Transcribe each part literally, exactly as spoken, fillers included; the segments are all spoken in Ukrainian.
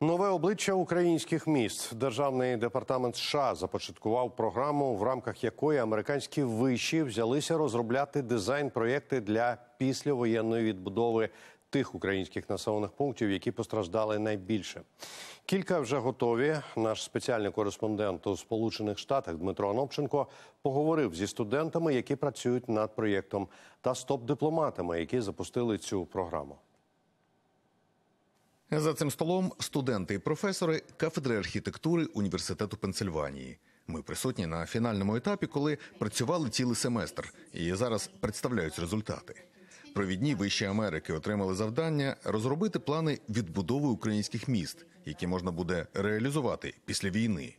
Нове обличчя українських міст. Державний департамент США започаткував програму, в рамках якої американські виші взялися розробляти дизайн-проєкти для післявоєнної відбудови тих українських населених пунктів, які постраждали найбільше. Кілька вже готові. Наш спеціальний кореспондент у Сполучених Штатах Дмитро Анопченко поговорив зі студентами, які працюють над проєктом, та з топ-дипломатами, які запустили цю програму. За цим столом студенти і професори кафедри архітектури Університету Пенсильванії. Ми присутні на фінальному етапі, коли працювали цілий семестр і зараз представляють результати. Провідні виші Америки отримали завдання розробити плани відбудови українських міст, які можна буде реалізувати після війни.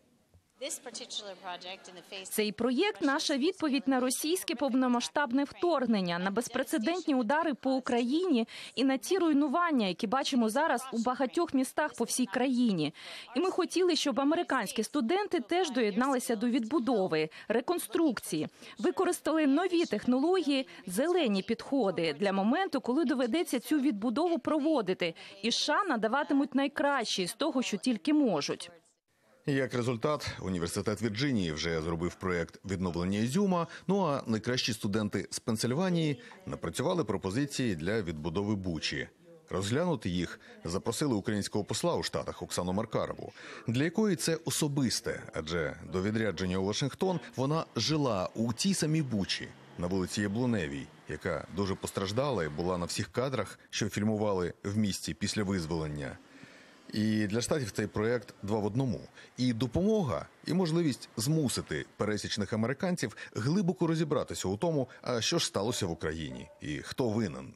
Цей проєкт – наша відповідь на російське повномасштабне вторгнення, на безпрецедентні удари по Україні і на ті руйнування, які бачимо зараз у багатьох містах по всій країні. І ми хотіли, щоб американські студенти теж доєдналися до відбудови, реконструкції, використали нові технології, зелені підходи для моменту, коли доведеться цю відбудову проводити. І США надаватимуть найкраще з того, що тільки можуть. Як результат, Університет Вірджинії вже зробив проєкт відновлення Ізюма, ну а найкращі студенти з Пенсильванії напрацювали пропозиції для відбудови Бучі. Розглянути їх запросили українського посла у Штатах Оксану Маркарову, для якої це особисте, адже до відрядження у Вашингтон вона жила у тій самій Бучі на вулиці Яблуневій, яка дуже постраждала і була на всіх кадрах, що фільмували в місті після визволення. І для Штатів цей проєкт два в одному. І допомога, і можливість змусити пересічних американців глибоко розібратися у тому, а що ж сталося в Україні і хто винен.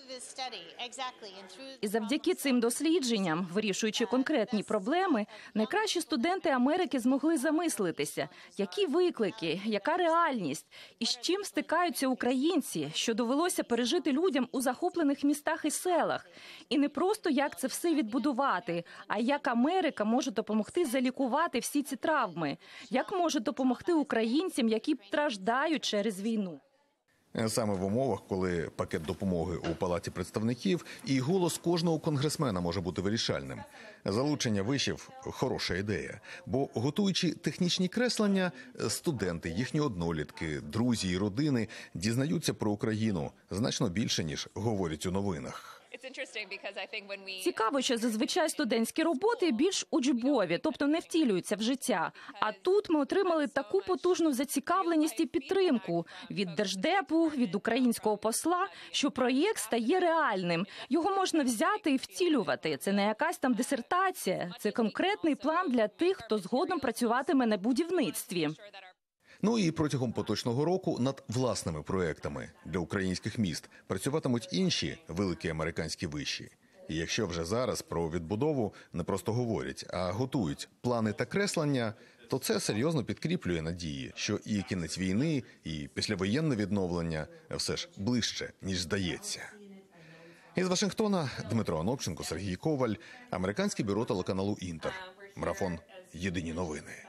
І завдяки цим дослідженням, вирішуючи конкретні проблеми, найкращі студенти Америки змогли замислитися, які виклики, яка реальність, і з чим стикаються українці, що довелося пережити людям у захоплених містах і селах. І не просто як це все відбудувати, а як Америка може допомогти залікувати всі ці травми, як може допомогти українцям, які страждають через війну. Саме в умовах, коли пакет допомоги у Палаті представників і голос кожного конгресмена може бути вирішальним. Залучення вишів – хороша ідея, бо готуючи технічні креслення, студенти, їхні однолітки, друзі і родини дізнаються про Україну значно більше, ніж говорять у новинах. Цікаво, що зазвичай студентські роботи більш учбові, тобто не втілюються в життя. А тут ми отримали таку потужну зацікавленість і підтримку від Держдепу, від українського посла, що проєкт стає реальним. Його можна взяти і втілювати. Це не якась там дисертація, це конкретний план для тих, хто згодом працюватиме на будівництві. Ну і протягом поточного року над власними проєктами для українських міст працюватимуть інші великі американські виші. І якщо вже зараз про відбудову не просто говорять, а готують плани та креслення, то це серйозно підкріплює надії, що і кінець війни, і післявоєнне відновлення все ж ближче, ніж здається. Із Вашингтона Дмитро Анопченко, Сергій Коваль, американське бюро телеканалу «Інтер». Марафон «Єдині новини».